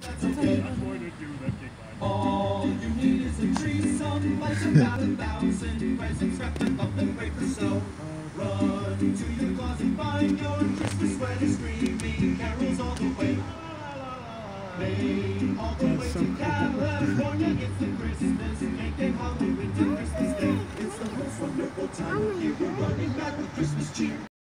I'm going to do the kick. All you need is a tree, some lights, about 1,000 presents wrapped in lovely paper. So run to your closet, find your Christmas sweater, screaming carols all the way. May all the way to California, it's the Christmas cake and Halloween to Christmas Day. It's the most wonderful time of year, we're running back with Christmas cheer.